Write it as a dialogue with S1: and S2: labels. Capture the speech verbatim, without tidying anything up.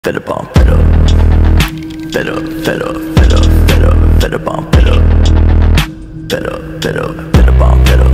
S1: Fed up on fed up, fed up, fed up, fed up, fed up, fed up on fed up, fed up, fed up, fed up on fed up.